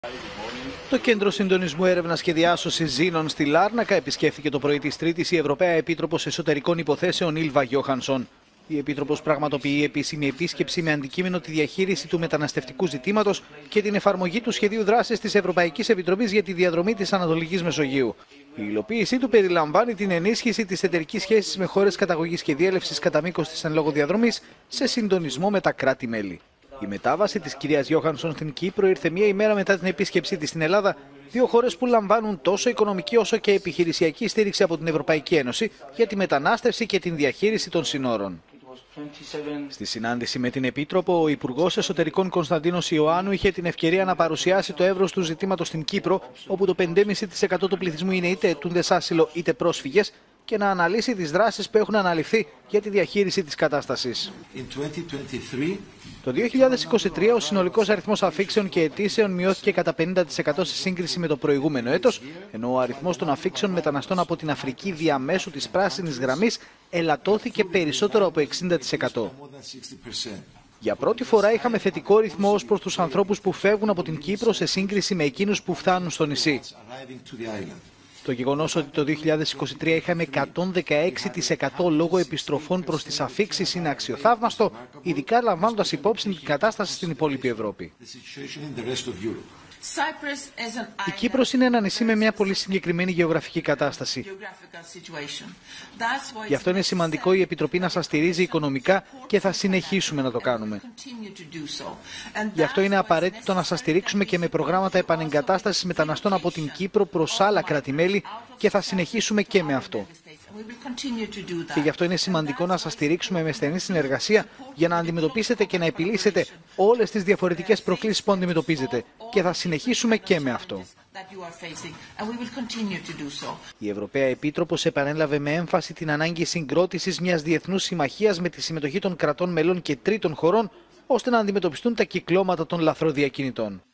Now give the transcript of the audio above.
Το Κέντρο Συντονισμού Έρευνας και Διάσωσης Ζήνων στη Λάρνακα επισκέφθηκε το πρωί της Τρίτης η Ευρωπαία Επίτροπος Εσωτερικών Υποθέσεων Ήλβα Γιόχανσον. Η Επίτροπος πραγματοποιεί επίσημη επίσκεψη με αντικείμενο τη διαχείριση του μεταναστευτικού ζητήματος και την εφαρμογή του σχεδίου δράσης της Ευρωπαϊκής Επιτροπής για τη διαδρομή της Ανατολικής Μεσογείου. Η υλοποίησή του περιλαμβάνει την ενίσχυση της εταιρικής σχέσης με χώρες καταγωγής και διέλευσης κατά μήκος της εν λόγω διαδρομής σε συντονισμό με τα κράτη-μέλη. Η μετάβαση της κυρίας Γιόχανσον στην Κύπρο ήρθε μία ημέρα μετά την επίσκεψή της στην Ελλάδα, δύο χώρες που λαμβάνουν τόσο οικονομική όσο και επιχειρησιακή στήριξη από την Ευρωπαϊκή Ένωση για τη μετανάστευση και την διαχείριση των συνόρων. Στη συνάντηση με την Επίτροπο, ο Υπουργός Εσωτερικών Κωνσταντίνος Ιωάννου είχε την ευκαιρία να παρουσιάσει το εύρος του ζητήματος στην Κύπρο, όπου το 5,5% του πληθυσμού είναι είτε αιτούντες άσυλο είτε πρόσφυγες, και να αναλύσει τις δράσεις που έχουν αναλυφθεί για τη διαχείριση της κατάστασης. Το 2023 ο συνολικός αριθμός αφήξεων και αιτήσεων μειώθηκε κατά 50% σε σύγκριση με το προηγούμενο έτος, ενώ ο αριθμός των αφήξεων μεταναστών από την Αφρική διαμέσου της πράσινης γραμμής ελαττώθηκε περισσότερο από 60%. Για πρώτη φορά είχαμε θετικό ρυθμό ως προς τους ανθρώπους που φεύγουν από την Κύπρο σε σύγκριση με εκείνους που φτάνουν στο νησί. Το γεγονός ότι το 2023 είχαμε 116% λόγω επιστροφών προς τις αφήξεις είναι αξιοθαύμαστο, ειδικά λαμβάνοντας υπόψη την κατάσταση στην υπόλοιπη Ευρώπη. Η Κύπρος είναι ένα νησί με μια πολύ συγκεκριμένη γεωγραφική κατάσταση. Γι' αυτό είναι σημαντικό η Επιτροπή να σας στηρίζει οικονομικά και θα συνεχίσουμε να το κάνουμε. Γι' αυτό είναι απαραίτητο να σας στηρίξουμε και με προγράμματα επανεγκατάστασης μεταναστών από την Κύπρο προς άλλα κράτη-μέλη και θα συνεχίσουμε και με αυτό. Και γι' αυτό είναι σημαντικό να σας στηρίξουμε με στενή συνεργασία για να αντιμετωπίσετε και να επιλύσετε όλες τις διαφορετικές προκλήσεις που αντιμετωπίζετε. Και θα συνεχίσουμε και με αυτό. Η Ευρωπαία Επίτροπος επανέλαβε με έμφαση την ανάγκη συγκρότησης μιας διεθνούς συμμαχίας με τη συμμετοχή των κρατών μελών και τρίτων χωρών, ώστε να αντιμετωπιστούν τα κυκλώματα των λαθροδιακινητών.